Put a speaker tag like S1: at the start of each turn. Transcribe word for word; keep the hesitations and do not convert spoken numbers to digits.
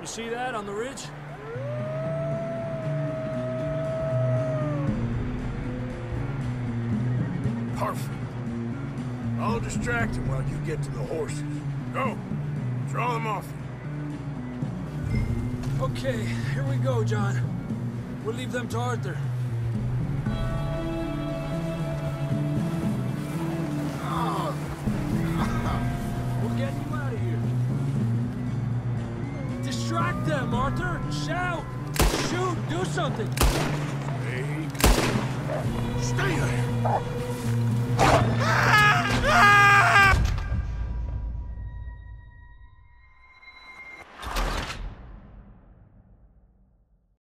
S1: You see that on the ridge?
S2: Perfect. I'll distract him while you get to the horses. Go! Draw them off you.
S1: Okay, here we go, John. We'll leave them to Arthur. We're getting you out of here. Distract them, Arthur! Shout! Shoot! Do something!
S2: Hey. Stay there!